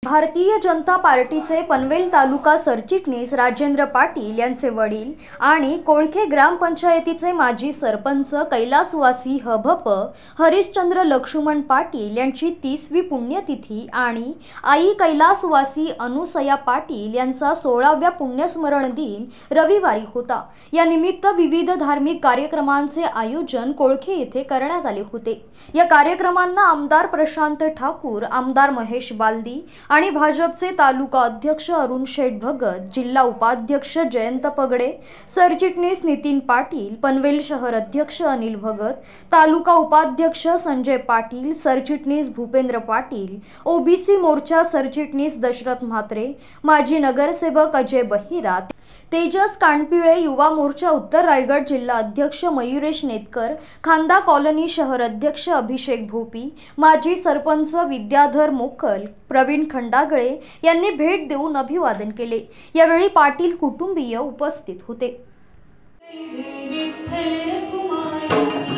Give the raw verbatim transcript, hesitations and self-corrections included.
भारतीय जनता पार्टीचे पनवेल तालुका सरचिटणीस राजेंद्र पाटील यांचे वडील आणि कोळखे ग्रामपंचायतीचे माजी सरपंच कैलासवासी हभप हरिश्चंद्र लक्ष्मण पाटील यांची तीसवी पुण्यतिथी आणि आई कैलासवासी अनुसया पाटील यांचा सोळाव्या पुण्यस्मरण दिन रविवारी होता। या निमित्त विविध धार्मिक कार्यक्रमांचे आयोजन कोळखे येथे करण्यात आले होते। या कार्यक्रमांना आमदार प्रशांत ठाकूर, आमदार महेश बालदी आणि भाजपचे तालुका अध्यक्ष अरुण शेठ भगत, जिल्हा उपाध्यक्ष जयंत पगडे, सरचिटणीस नितीन पाटील, पनवेल शहर अध्यक्ष अनिल भगत, तालुका उपाध्यक्ष संजय पाटील, सरचिटणीस भूपेंद्र पाटील, ओबीसी मोर्चा सरचिटणीस दशरथ म्हात्रे, माजी नगरसेवक अजय बहिरा, तेजस कानपिळे, युवा मोर्चा उत्तर रायगड जिल्हा अध्यक्ष मयुरेश नेतकर, खांदा कॉलनी शहर अध्यक्ष अभिषेक भोपी, माजी सरपंच विद्याधर मोकल, प्रवीण खंडागळे यांनी भेट देऊन अभिवादन केले। यावेळी पाटील कुटुंबीय उपस्थित होते।